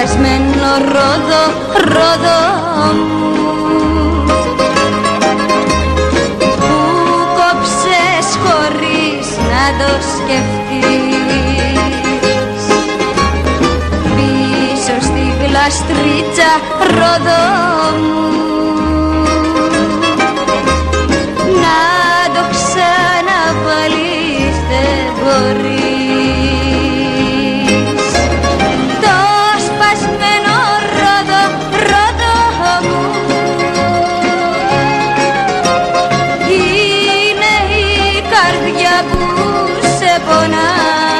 σπασμένο ρόδο, ρόδο μου, που κόψες χωρίς να το σκεφτείς, πίσω στη γλαστρίτσα ρόδο μου, να το ξαναβάλεις δεν μπορείς. Το σπασμένο ρόδο, ρόδο μου, είναι η καρδιά που σε πονά.